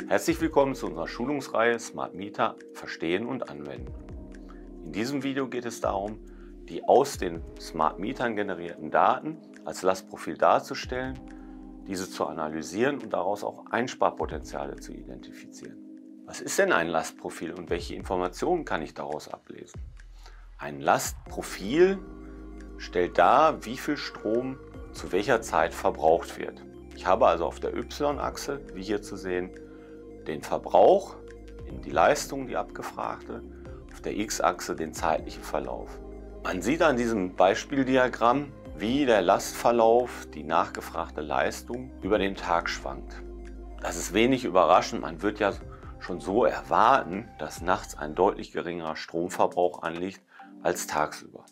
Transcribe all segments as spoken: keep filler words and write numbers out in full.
Herzlich willkommen zu unserer Schulungsreihe Smart Meter verstehen und anwenden. In diesem Video geht es darum, die aus den Smart Metern generierten Daten als Lastprofil darzustellen, diese zu analysieren und daraus auch Einsparpotenziale zu identifizieren. Was ist denn ein Lastprofil und welche Informationen kann ich daraus ablesen? Ein Lastprofil stellt dar, wie viel Strom zu welcher Zeit verbraucht wird. Ich habe also auf der Y-Achse, wie hier zu sehen, den Verbrauch, die Leistung, die abgefragte, auf der X-Achse den zeitlichen Verlauf. Man sieht an diesem Beispieldiagramm, wie der Lastverlauf, die nachgefragte Leistung über den Tag schwankt. Das ist wenig überraschend, man wird ja schon so erwarten, dass nachts ein deutlich geringerer Stromverbrauch anliegt als tagsüber.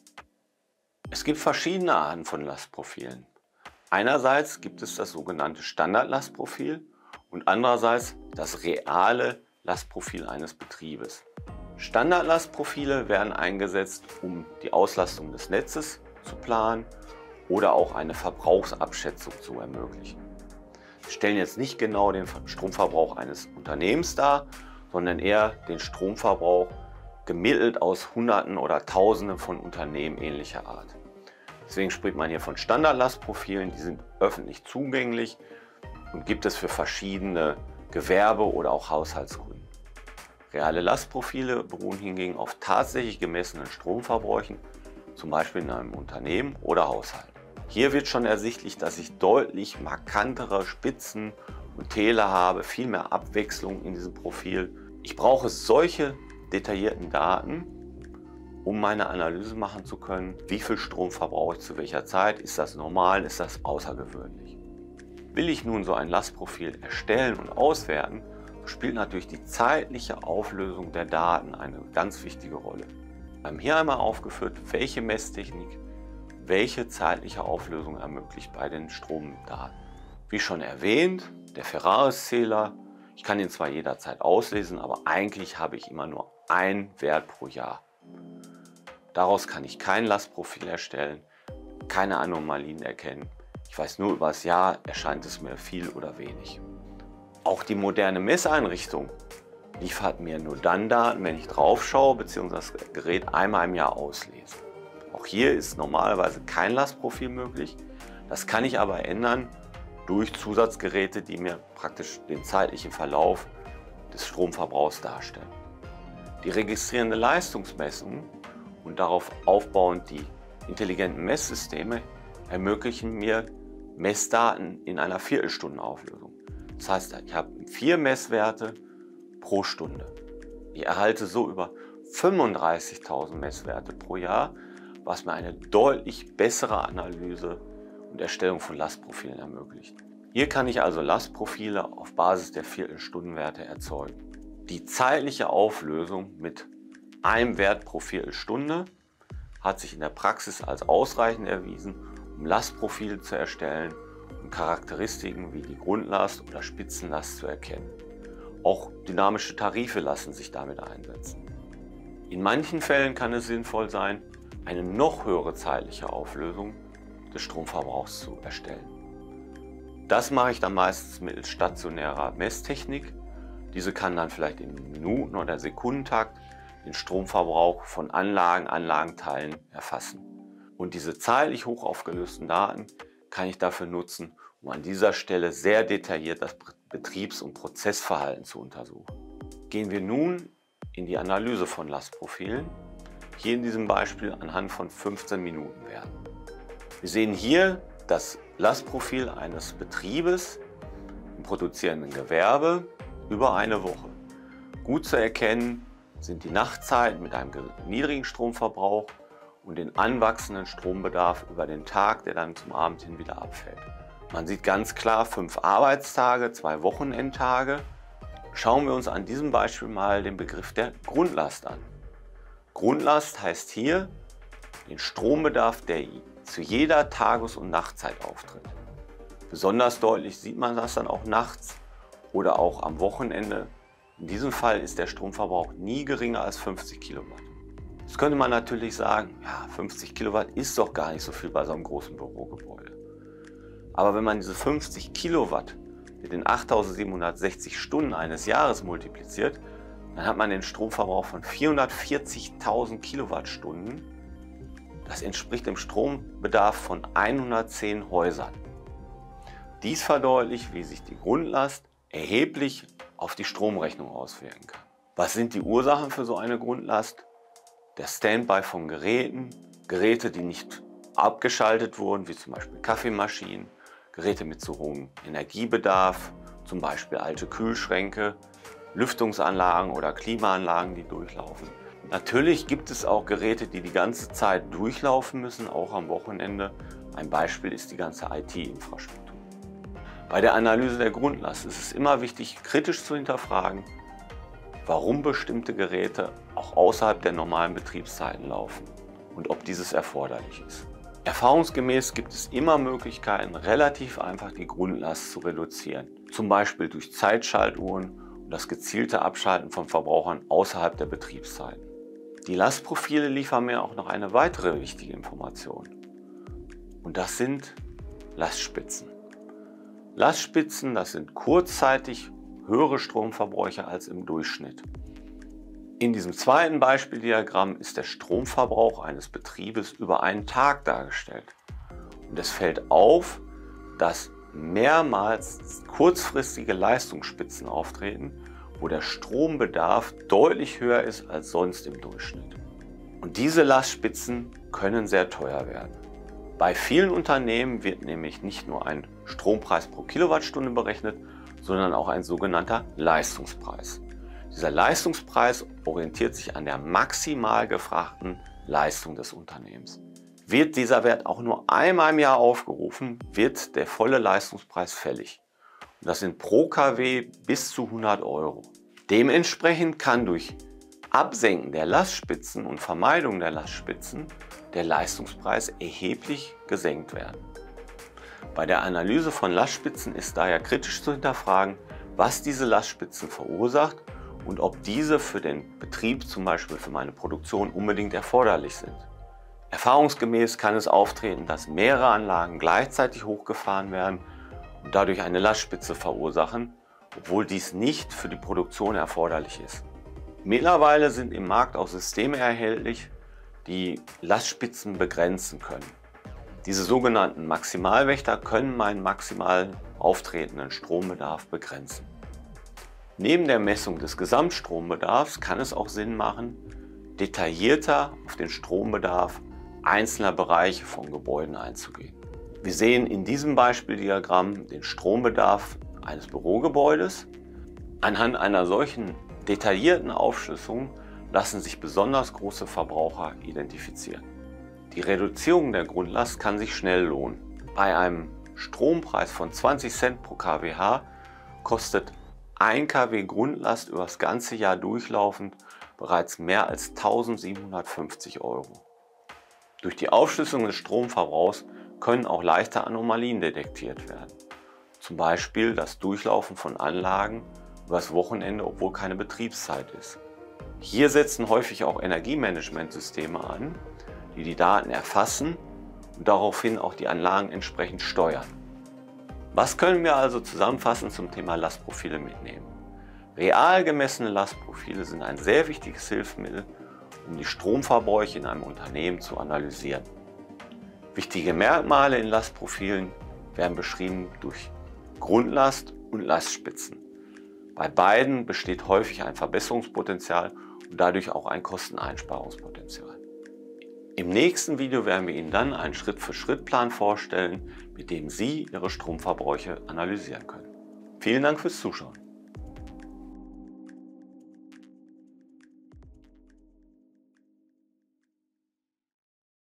Es gibt verschiedene Arten von Lastprofilen. Einerseits gibt es das sogenannte Standardlastprofil und andererseits das reale Lastprofil eines Betriebes. Standardlastprofile werden eingesetzt, um die Auslastung des Netzes zu planen oder auch eine Verbrauchsabschätzung zu ermöglichen. Sie stellen jetzt nicht genau den Stromverbrauch eines Unternehmens dar, sondern eher den Stromverbrauch gemittelt aus Hunderten oder Tausenden von Unternehmen ähnlicher Art. Deswegen spricht man hier von Standardlastprofilen, die sind öffentlich zugänglich und gibt es für verschiedene Gewerbe- oder auch Haushaltskunden. Reale Lastprofile beruhen hingegen auf tatsächlich gemessenen Stromverbräuchen, zum Beispiel in einem Unternehmen oder Haushalt. Hier wird schon ersichtlich, dass ich deutlich markantere Spitzen und Täler habe, viel mehr Abwechslung in diesem Profil. Ich brauche solche detaillierten Daten, um meine Analyse machen zu können, wie viel Strom verbrauche ich zu welcher Zeit, ist das normal, ist das außergewöhnlich. Will ich nun so ein Lastprofil erstellen und auswerten, spielt natürlich die zeitliche Auflösung der Daten eine ganz wichtige Rolle. Wir haben hier einmal aufgeführt, welche Messtechnik welche zeitliche Auflösung ermöglicht bei den Stromdaten. Wie schon erwähnt, der Ferraris-Zähler, ich kann ihn zwar jederzeit auslesen, aber eigentlich habe ich immer nur einen Wert pro Jahr. Daraus kann ich kein Lastprofil erstellen, keine Anomalien erkennen. Ich weiß nur, über das Jahr erscheint es mir viel oder wenig. Auch die moderne Messeinrichtung liefert mir nur dann Daten, wenn ich drauf schaue bzw. das Gerät einmal im Jahr auslese. Auch hier ist normalerweise kein Lastprofil möglich. Das kann ich aber ändern durch Zusatzgeräte, die mir praktisch den zeitlichen Verlauf des Stromverbrauchs darstellen. Die registrierende Leistungsmessung und darauf aufbauend die intelligenten Messsysteme ermöglichen mir Messdaten in einer Viertelstundenauflösung. Das heißt, ich habe vier Messwerte pro Stunde. Ich erhalte so über fünfunddreißigtausend Messwerte pro Jahr, was mir eine deutlich bessere Analyse und Erstellung von Lastprofilen ermöglicht. Hier kann ich also Lastprofile auf Basis der Viertelstundenwerte erzeugen. Die zeitliche Auflösung mit einem Wert pro Viertelstunde hat sich in der Praxis als ausreichend erwiesen, um Lastprofile zu erstellen und Charakteristiken wie die Grundlast oder Spitzenlast zu erkennen. Auch dynamische Tarife lassen sich damit einsetzen. In manchen Fällen kann es sinnvoll sein, eine noch höhere zeitliche Auflösung des Stromverbrauchs zu erstellen. Das mache ich dann meistens mittels stationärer Messtechnik. Diese kann dann vielleicht im Minuten- oder Sekundentakt den Stromverbrauch von Anlagen, Anlagenteilen erfassen. Und diese zeitlich hoch aufgelösten Daten kann ich dafür nutzen, um an dieser Stelle sehr detailliert das Betriebs- und Prozessverhalten zu untersuchen. Gehen wir nun in die Analyse von Lastprofilen. Hier in diesem Beispiel anhand von fünfzehn Minuten Werten. Wir sehen hier das Lastprofil eines Betriebes im produzierenden Gewerbe über eine Woche. Gut zu erkennen sind die Nachtzeiten mit einem niedrigen Stromverbrauch und den anwachsenden Strombedarf über den Tag, der dann zum Abend hin wieder abfällt. Man sieht ganz klar fünf Arbeitstage, zwei Wochenendtage. Schauen wir uns an diesem Beispiel mal den Begriff der Grundlast an. Grundlast heißt hier den Strombedarf, der zu jeder Tages- und Nachtzeit auftritt. Besonders deutlich sieht man das dann auch nachts oder auch am Wochenende. In diesem Fall ist der Stromverbrauch nie geringer als fünfzig Kilowatt. Jetzt könnte man natürlich sagen, ja, fünfzig Kilowatt ist doch gar nicht so viel bei so einem großen Bürogebäude. Aber wenn man diese fünfzig Kilowatt mit den achttausendsiebenhundertsechzig Stunden eines Jahres multipliziert, dann hat man den Stromverbrauch von vierhundertvierzigtausend Kilowattstunden. Das entspricht dem Strombedarf von hundertzehn Häusern. Dies verdeutlicht, wie sich die Grundlast erheblich auf die Stromrechnung auswirken kann. Was sind die Ursachen für so eine Grundlast? Der Standby von Geräten, Geräte, die nicht abgeschaltet wurden, wie zum Beispiel Kaffeemaschinen, Geräte mit zu hohem Energiebedarf, zum Beispiel alte Kühlschränke, Lüftungsanlagen oder Klimaanlagen, die durchlaufen. Natürlich gibt es auch Geräte, die die ganze Zeit durchlaufen müssen, auch am Wochenende. Ein Beispiel ist die ganze I T-Infrastruktur. Bei der Analyse der Grundlast ist es immer wichtig, kritisch zu hinterfragen, warum bestimmte Geräte auch außerhalb der normalen Betriebszeiten laufen und ob dieses erforderlich ist. Erfahrungsgemäß gibt es immer Möglichkeiten, relativ einfach die Grundlast zu reduzieren, zum Beispiel durch Zeitschaltuhren und das gezielte Abschalten von Verbrauchern außerhalb der Betriebszeiten. Die Lastprofile liefern mir auch noch eine weitere wichtige Information, und das sind Lastspitzen. Lastspitzen, das sind kurzzeitig höhere Stromverbräuche als im Durchschnitt. In diesem zweiten Beispieldiagramm ist der Stromverbrauch eines Betriebes über einen Tag dargestellt. Und es fällt auf, dass mehrmals kurzfristige Leistungsspitzen auftreten, wo der Strombedarf deutlich höher ist als sonst im Durchschnitt. Und diese Lastspitzen können sehr teuer werden. Bei vielen Unternehmen wird nämlich nicht nur ein Strompreis pro Kilowattstunde berechnet, sondern auch ein sogenannter Leistungspreis. Dieser Leistungspreis orientiert sich an der maximal gefragten Leistung des Unternehmens. Wird dieser Wert auch nur einmal im Jahr aufgerufen, wird der volle Leistungspreis fällig. Und das sind pro Kilowatt bis zu hundert Euro. Dementsprechend kann durch Absenken der Lastspitzen und Vermeidung der Lastspitzen der Leistungspreis erheblich gesenkt werden. Bei der Analyse von Lastspitzen ist daher kritisch zu hinterfragen, was diese Lastspitzen verursacht und ob diese für den Betrieb, zum Beispiel für meine Produktion, unbedingt erforderlich sind. Erfahrungsgemäß kann es auftreten, dass mehrere Anlagen gleichzeitig hochgefahren werden und dadurch eine Lastspitze verursachen, obwohl dies nicht für die Produktion erforderlich ist. Mittlerweile sind im Markt auch Systeme erhältlich, die Lastspitzen begrenzen können. Diese sogenannten Maximalwächter können meinen maximal auftretenden Strombedarf begrenzen. Neben der Messung des Gesamtstrombedarfs kann es auch Sinn machen, detaillierter auf den Strombedarf einzelner Bereiche von Gebäuden einzugehen. Wir sehen in diesem Beispieldiagramm den Strombedarf eines Bürogebäudes. Anhand einer solchen detaillierten Aufschlüsselung lassen sich besonders große Verbraucher identifizieren. Die Reduzierung der Grundlast kann sich schnell lohnen. Bei einem Strompreis von zwanzig Cent pro Kilowatt kostet ein Kilowatt Grundlast über das ganze Jahr durchlaufend bereits mehr als eintausendsiebenhundertfünfzig Euro. Durch die Aufschlüsselung des Stromverbrauchs können auch leichte Anomalien detektiert werden. Zum Beispiel das Durchlaufen von Anlagen übers Wochenende, obwohl keine Betriebszeit ist. Hier setzen häufig auch Energiemanagementsysteme an, die die Daten erfassen und daraufhin auch die Anlagen entsprechend steuern. Was können wir also zusammenfassend zum Thema Lastprofile mitnehmen? Real gemessene Lastprofile sind ein sehr wichtiges Hilfsmittel, um die Stromverbräuche in einem Unternehmen zu analysieren. Wichtige Merkmale in Lastprofilen werden beschrieben durch Grundlast und Lastspitzen. Bei beiden besteht häufig ein Verbesserungspotenzial und dadurch auch ein Kosteneinsparungspotenzial. Im nächsten Video werden wir Ihnen dann einen Schritt-für-Schritt-Plan vorstellen, mit dem Sie Ihre Stromverbräuche analysieren können. Vielen Dank fürs Zuschauen.